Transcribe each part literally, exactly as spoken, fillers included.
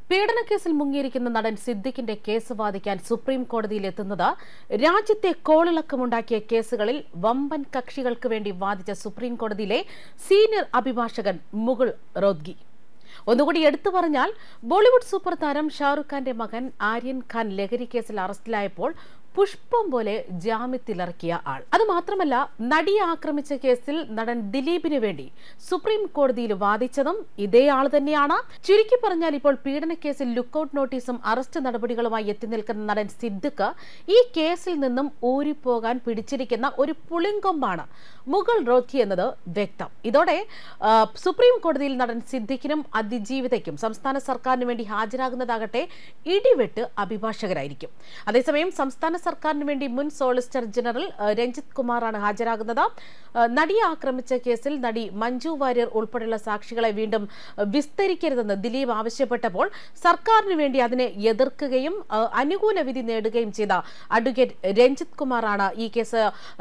പീഡനക്കേസിൽ മുങ്ങിയിരിക്കുന്ന നടൻ സിദ്ദിഖിന്റെ കേസ് വാദിക്കാൻ സുപ്രീം കോടതിയിലെത്തുന്നത് രാജ്യത്തെ കോളിളക്കമുണ്ടാക്കിയ കേസുകളിൽ വമ്പൻ കക്ഷികൾക്ക് വേണ്ടി വാദിച്ച സുപ്രീം കോടതിയിലെ സീനിയർ അഭിഭാഷകൻ മുകുൾ റോത്ഗി. ഒന്നുകൂടി എടുത്തു പറഞ്ഞാൽ, ബോളിവുഡ് സൂപ്പർ താരം ഷാറുഖ് ഖാന്റെ മകൻ ആര്യൻ ഖാൻ ലഹരി കേസിൽ അറസ്റ്റിലായപ്പോൾ പുഷ്പം പോലെ ജാമ്യത്തിലിറക്കിയ ആൾ. അതുമാത്രമല്ല, നടിയെ ആക്രമിച്ച കേസിൽ നടൻ ദിലീപിന് വേണ്ടി സുപ്രീം കോടതിയിൽ വാദിച്ചതും ഇതേ ആൾ തന്നെയാണ്. ചുരുക്കി പറഞ്ഞാൽ, ഇപ്പോൾ പീഡനക്കേസിൽ ലുക്കൌട്ട് നോട്ടീസും അറസ്റ്റ് നടപടികളുമായി എത്തി നിൽക്കുന്ന നടൻ സിദ്ദിഖ് ഈ കേസിൽ നിന്നും ഊരിപ്പോകാൻ പിടിച്ചിരിക്കുന്ന ഒരു പുളിങ്കൊമ്പാണ് മുകുൾ റോത്ഗി എന്നത് വ്യക്തം. ഇതോടെ സുപ്രീം കോടതിയിൽ നടൻ സിദ്ദിഖിനും അതിജീവിതയ്ക്കും സംസ്ഥാന സർക്കാരിന് വേണ്ടി ഹാജരാകുന്നതാകട്ടെ ഇടിവെട്ട് അഭിഭാഷകരായിരിക്കും. അതേസമയം സംസ്ഥാന സർക്കാരിന് വേണ്ടി മുൻ സോളിസിറ്റർ ജനറൽ രഞ്ജിത് കുമാറാണ് ഹാജരാകുന്നത്. നടിയെ ആക്രമിച്ച കേസിൽ നടി മഞ്ജു വാര്യർ ഉൾപ്പെടെയുള്ള സാക്ഷികളെ വീണ്ടും വിസ്തരിക്കരുതെന്ന് ദിലീപ് ആവശ്യപ്പെട്ടപ്പോൾ സർക്കാരിന് വേണ്ടി അതിനെ എതിർക്കുകയും അനുകൂല വിധി നേടുകയും ചെയ്ത അഡ്വക്കേറ്റ് രഞ്ജിത് കുമാറാണ് ഈ കേസ്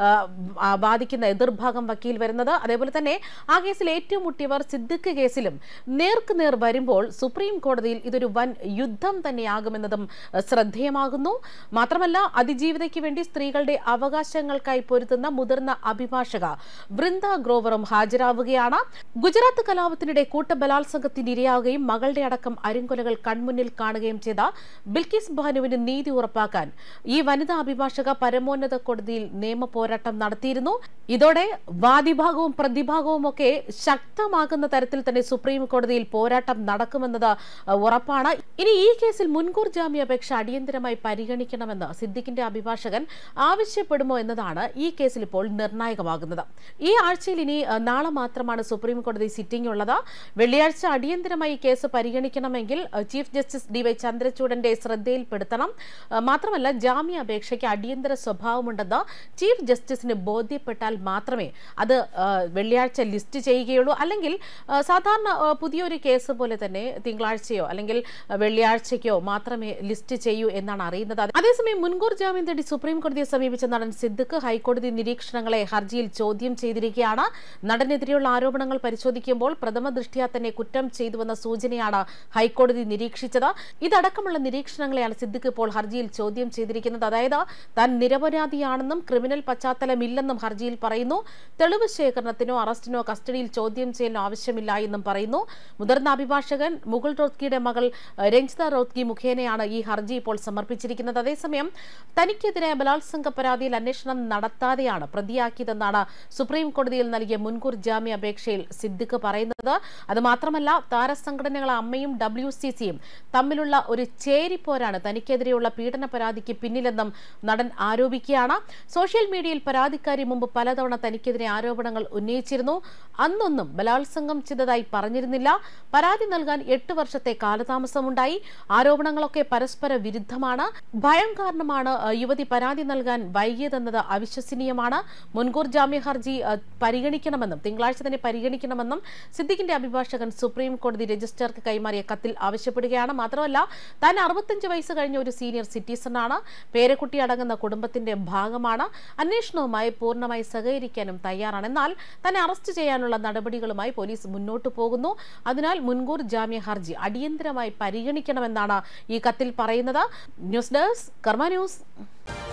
വാദിക്കുന്ന എതിർഭാഗം വക്കീൽ വരുന്നത്. അതേപോലെ തന്നെ ആ കേസിൽ ഏറ്റുമുട്ടിയവർ സിദ്ദിഖ് കേസിലും നേർക്കുനേർ വരുമ്പോൾ സുപ്രീം കോടതിയിൽ ഇതൊരു വൻ യുദ്ധം തന്നെയാകുമെന്നതും ശ്രദ്ധേയമാകുന്നു. മാത്രമല്ല, അതിജീവിതയ്ക്ക് വേണ്ടി സ്ത്രീകളുടെ അവകാശങ്ങൾക്കായി പൊരുതുന്ന മുതിർന്ന അഭിഭാഷക വൃന്ദ ഗ്രോവറും ഹാജരാവുകയാണ്. ഗുജറാത്ത് കലാപത്തിനിടെ കൂട്ടബലാത്സംഗത്തിന് ഇരയാവുകയും മകളുടെ അടക്കം അരുങ്കൊലകൾ കൺമുന്നിൽ കാണുകയും ചെയ്ത ബിൽക്കിസ് ബാനുവിന് നീതി ഉറപ്പാക്കാൻ ഈ വനിതാ അഭിഭാഷക പരമോന്നത കോടതിയിൽ നിയമ പോരാട്ടം നടത്തിയിരുന്നു. ഇതോടെ വാദിഭാഗവും പ്രതിഭാഗവും ഒക്കെ ശക്തമാകുന്ന തരത്തിൽ തന്നെ സുപ്രീം കോടതിയിൽ പോരാട്ടം നടക്കുമെന്നത് ഉറപ്പാണ്. ഇനി ഈ കേസിൽ മുൻകൂർ ജാമ്യാപേക്ഷ അടിയന്തരമായി പരിഗണിക്കണമെന്ന് സിദ്ദിഖിന്റെ അഭിഭാഷകൻ ആവശ്യപ്പെടുമോ എന്നതാണ് ഈ കേസിൽ ഇപ്പോൾ നിർണായകമാകുന്നത്. ഈ ആഴ്ചയിൽ ഇനി നാളെ മാത്രമാണ് സുപ്രീം കോടതി സിറ്റിംഗ് ഉള്ളത്. വെള്ളിയാഴ്ച അടിയന്തരമായി കേസ് പരിഗണിക്കണമെങ്കിൽ ചീഫ് ജസ്റ്റിസ് ഡി വൈ ചന്ദ്രചൂഡന്റെ ശ്രദ്ധയിൽപ്പെടുത്തണം. മാത്രമല്ല, ജാമ്യാപേക്ഷയ്ക്ക് അടിയന്തര സ്വഭാവമുണ്ടെന്ന് ചീഫ് ജസ്റ്റിസിന് ബോധ്യപ്പെട്ടാൽ മാത്രമേ അത് വെള്ളിയാഴ്ച ലിസ്റ്റ് ചെയ്യുകയുള്ളൂ. അല്ലെങ്കിൽ സാധാരണ പുതിയൊരു കേസ് പോലെ തന്നെ തിങ്കളാഴ്ചയോ അല്ലെങ്കിൽ വെള്ളിയാഴ്ചയ്ക്കോ മാത്രമേ ലിസ്റ്റ് ചെയ്യൂ എന്നാണ് അറിയുന്നത്. അതേസമയം മുൻകൂർ ജാമ്യം തേടി സുപ്രീം കോടതിയെ സമീപിച്ച നടൻ സിദ്ദിഖ് ഹൈക്കോടതി നിരീക്ഷണങ്ങളെ ഹർജിയിൽ ചോദ്യം ചെയ്തിരിക്കുകയാണ്. നടനെതിരെയുള്ള ആരോപണങ്ങൾ പരിശോധിക്കുമ്പോൾ പ്രഥമ ദൃഷ്ട്യാ തന്നെ കുറ്റം ചെയ്തുവെന്ന സൂചനയാണ് ഹൈക്കോടതി നിരീക്ഷിച്ചത്. ഇതടക്കമുള്ള നിരീക്ഷണങ്ങളെയാണ് സിദ്ദിഖ് ഇപ്പോൾ ഹർജിയിൽ ചോദ്യം ചെയ്തിരിക്കുന്നത്. അതായത്, താൻ നിരപരാധിയാണെന്നും ക്രിമിനൽ പശ്ചാത്തലമില്ലെന്നും ഹർജിയിൽ പറയുന്നു. തെളിവ് ശേഖരണത്തിനോ അറസ്റ്റിനോ കസ്റ്റഡിയിൽ ചോദ്യം ചെയ്യലിനോ ആവശ്യമില്ല എന്നും പറയുന്നു. മുതിർന്ന അഭിഭാഷകൻ മുകുൾ റോത്ഗിയുടെ മകൾ രഞ്ജിത റോത്ഗി മുഖേനയാണ് ഈ ഹർജി ഇപ്പോൾ സമർപ്പിച്ചിരിക്കുന്നത്. അതേസമയം തനിക്കെതിരായ ബലാത്സംഗ പരാതിയിൽ അന്വേഷണം നടത്താതെയാണ് പ്രതിയാക്കിയതെന്നാണ് സുപ്രീം കോടതിയിൽ നൽകിയ മുൻകൂർ ജാമ്യാപേക്ഷയിൽ സിദ്ദിഖ് പറയുന്നത്. അതുമാത്രമല്ല, താരസംഘടനകളെ അമ്മയും ഡബ്ല്യു സി സിയും തമ്മിലുള്ള ഒരു ചേരിപ്പോരാണ് തനിക്കെതിരെയുള്ള പീഡന പരാതിക്ക് പിന്നിലെന്നും നടൻ ആരോപിക്കുകയാണ്. സോഷ്യൽ മീഡിയയിൽ പരാതിക്കാരി മുമ്പ് പലതവണ തനിക്കെതിരെ ആരോപണങ്ങൾ ഉന്നയിച്ചിരുന്നു. അന്നൊന്നും ബലാത്സംഗം ചെയ്തതായി പറഞ്ഞിരുന്നില്ല. പരാതി നൽകാൻ എട്ട് വർഷത്തെ കാലതാമസമുണ്ടായി. ആരോപണങ്ങളൊക്കെ പരസ്പര വിരുദ്ധമാണ്. ഭയം കാരണമാണ് യുവതി പരാതി നൽകാൻ വൈകിയതെന്നത് അവിശ്വസനീയമാണ്. മുൻകൂർ ജാമ്യ ഹർജി പരിഗണിക്കണമെന്നും തിങ്കളാഴ്ച തന്നെ പരിഗണിക്കണമെന്നും സിദ്ദിഖിന്റെ അഭിഭാഷകൻ സുപ്രീം കോടതി രജിസ്ട്രാർക്ക് കൈമാറിയ കത്തിൽ ആവശ്യപ്പെടുകയാണ്. മാത്രമല്ല, താൻ അറുപത്തഞ്ച് വയസ്സ് കഴിഞ്ഞ ഒരു സീനിയർ സിറ്റിസണാണ്. പേരക്കുട്ടി അടങ്ങുന്ന കുടുംബത്തിന്റെ ഭാഗമാണ്. അന്വേഷണവുമായി പൂർണ്ണമായി സഹകരിക്കാനും തയ്യാറാണ്. എന്നാൽ തന്നെ അറസ്റ്റ് ചെയ്യാനുള്ള നടപടികളുമായി പോലീസ് മുന്നോട്ടു പോകുന്നു. അതിനാൽ മുൻകൂർ ജാമ്യ ഹർജി അടിയന്തരമായി പരിഗണിക്കണമെന്നാണ് ഈ കത്തിൽ പറയുന്നത്. News desk Karma news.